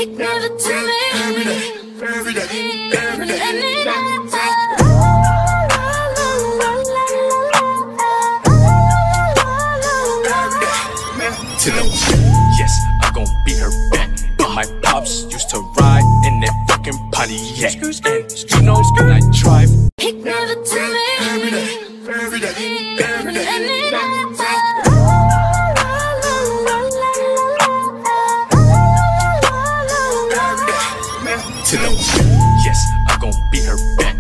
Yes, I'm gon' be her back. My pops used to ride in that fucking Pontiac. And you know, I drive. Yes, I'm gon' be her back.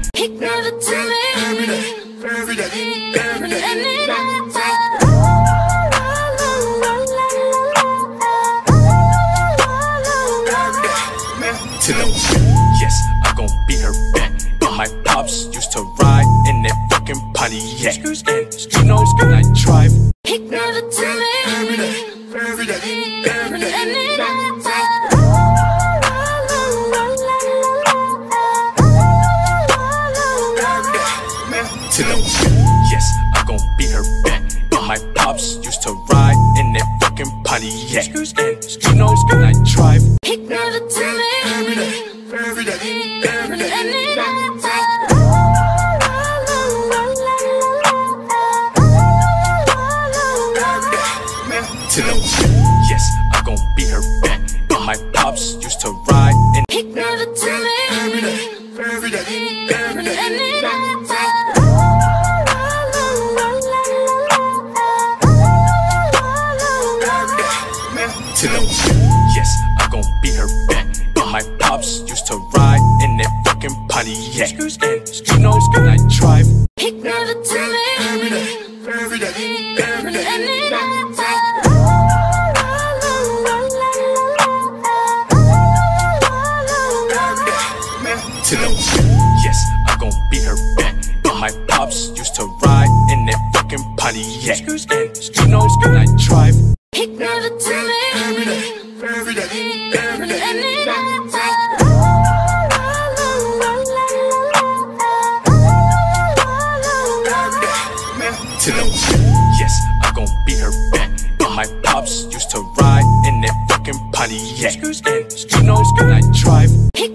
Yes, I'm gon' be her back. My pops used to ride in that fucking Pontiac. And you know, I drive. Yes, I'm gon' be her back. My pops used to ride in that fucking Pontiac. And you know, I drive. Yes, I'm gon' be her back. My pops used to ride in. Yes, I'm gon' be her back. My pops used to ride in that fucking Pontiac. And you know, I drive. Yes, I'm gon' be her back. My pops used to ride in that fucking Pontiac. And you know, I drive. Yes, I'm gon' be her back. My pops used to ride in that fucking Pontiac. And you know, I drive.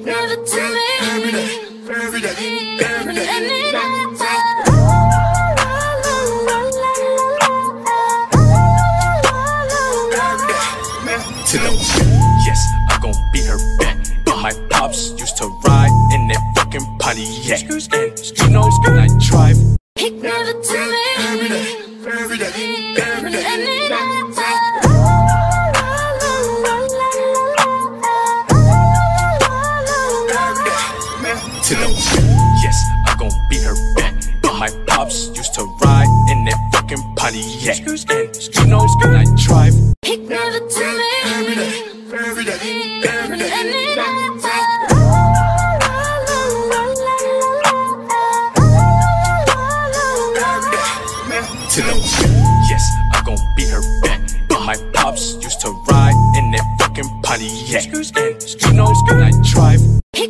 Yes, I'm gon' be her back. My pops used to ride in that fucking Pontiac. And you know, I drive. Yes, I'm gon' be her back. My pops used to ride in that fucking Pontiac. And you know, I drive. Yes, I'm gon' be her back. My pops used to ride in that fucking Pontiac. And you know, I drive.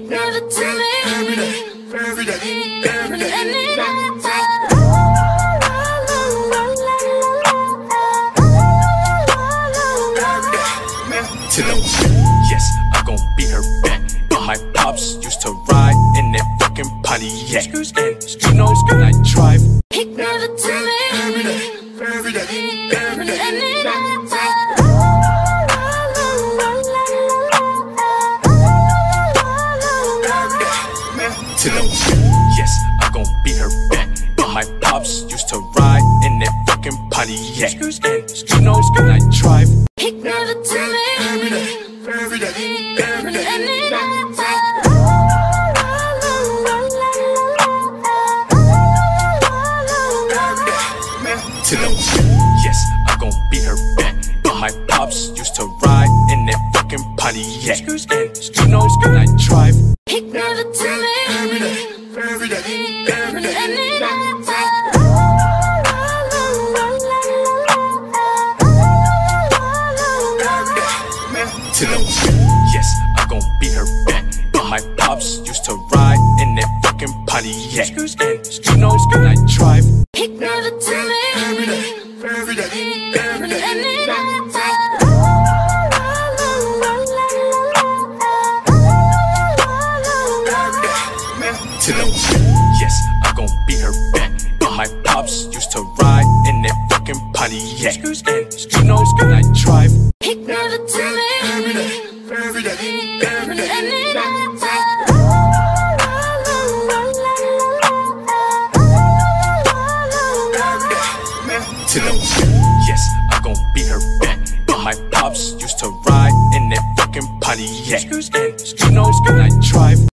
Yes, I'm gon' be her back. My pops used to ride in that fucking Pontiac. And you know, I drive. Yes, I'm gon' be her back. My pops used to ride in that fucking Pontiac. And you know, I drive. Yes, I'm gon' be her back. My pops used to ride in that fucking Pontiac. And you know, I drive. Yes, I'm gon' be her back. My pops used to ride in that fucking Pontiac. And you know, I drive. used to ride in that fucking Pontiac. And you know, I drive. He gave it to me every day, every day. To the yes, I'm gon' be her back. And my pops used to ride in that fucking Pontiac. And you know, I drive.